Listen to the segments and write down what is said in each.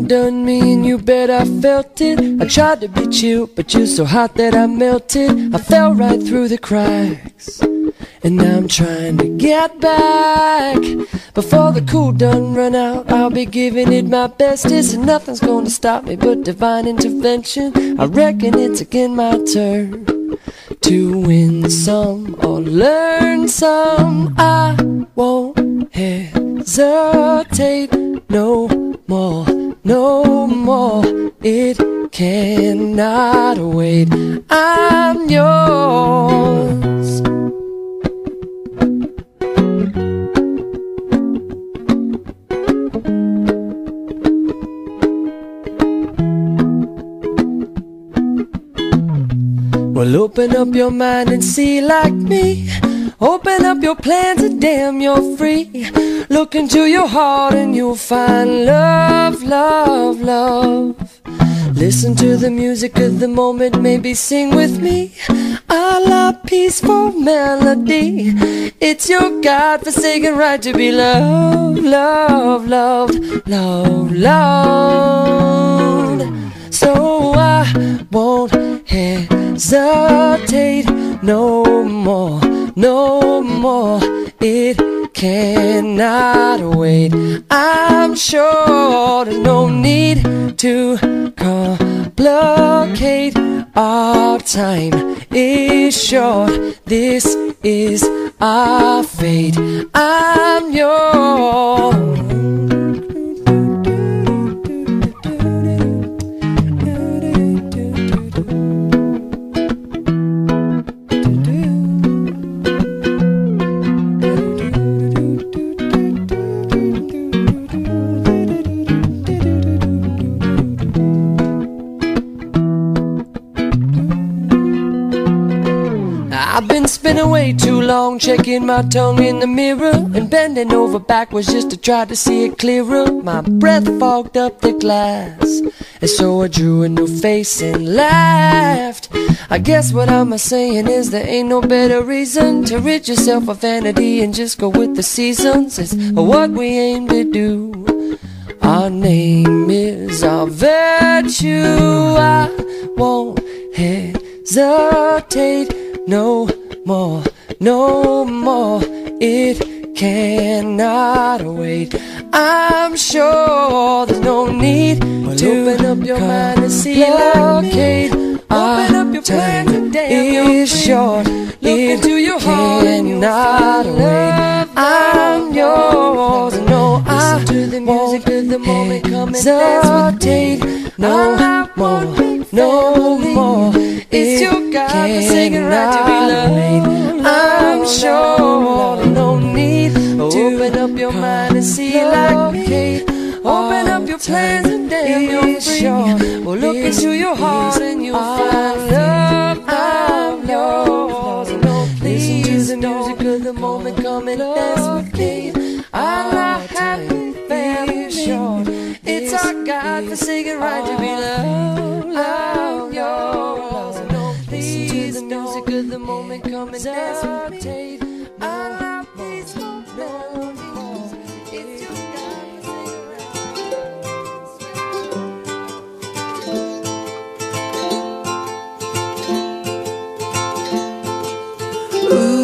done me and you bet I felt it. I tried to be chill, but you're so hot that I melted. I fell right through the cracks, and now I'm trying to get back. Before the cool done run out, I'll be giving it my bestest, and nothing's gonna stop me but divine intervention. I reckon it's again my turn to win some or learn some. I won't hesitate no more, no more. It cannot wait. I'm yours. Well, open up your mind and see like me. Open up your plans and damn, you're free. Look into your heart and you'll find love, love, love. Listen to the music of the moment, maybe sing with me a la peaceful melody. It's your God-forsaken right to be loved, loved, loved, loved, loved. So I won't hesitate no more, no more. It cannot wait. I'm sure there's no need to complicate. Our time is short. This is our fate. I'm yours. I've been spinning way too long, checking my tongue in the mirror and bending over backwards just to try to see it clearer. My breath fogged up the glass, and so I drew a new face and laughed. I guess what I'm saying is there ain't no better reason to rid yourself of vanity and just go with the seasons. It's what we aim to do. Our name is our virtue. I won't hesitate no more, no more. It cannot wait. I'm sure there's no need to open up your mind and see like me. Open up your plans and damn, it's short. Look into your heart and you'll find love. I'm yours. No, I won't hesitate no more, no more. It's your God-forsaken right to be loved. I'm sure there's no need to open up your mind and see like me. Open up your plans and damn, you're free. Well, look into your heart and you'll find love. I'm yours. Listen to the music of the moment, come and dance with me. I'm not happy, very short. It's our God-forsaken right to be loved. I'm yours. Listen to the music of the moment, come and dance with me. I love peaceful melodies. It's your God-forsaken right to be loved. Ooh.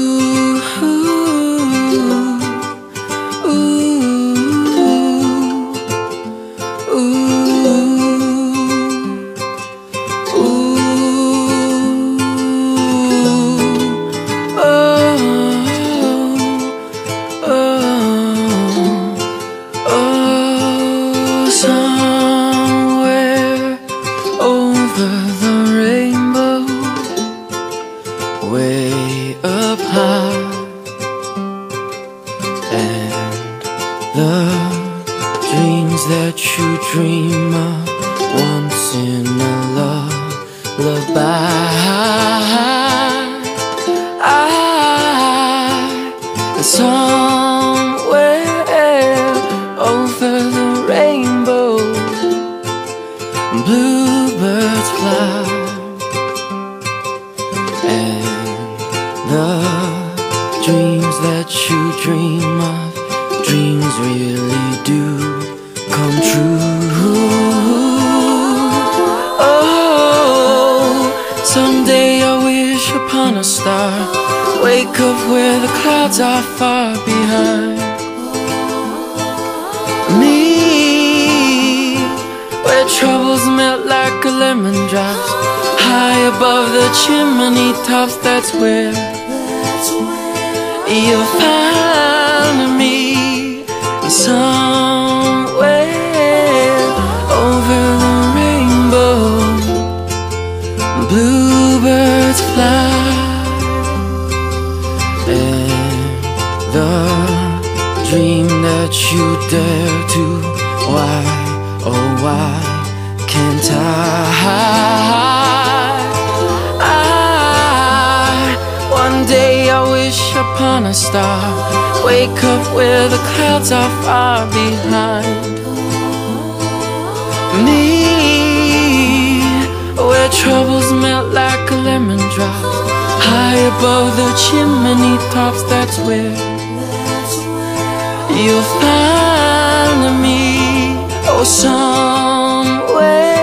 Somewhere over the rainbow, way up high, and the dreams that you dream of once in a lullaby. Somewhere over the rainbow, bluebirds fly, and the dreams that you dream of, dreams really do come true. Someday I wish upon a star, wake up where the clouds are far behind me, where troubles melt like a lemon drops, high above the chimney tops. That's where you'll find me, somewhere over the rainbow. Bluebirds fly, and the dream that you dare to, why, oh why can't one day I wish upon a star, wake up where the clouds are far behind me, where troubles melt like a lemon drop, high above the chimney tops. That's where you'll find me, oh somewhere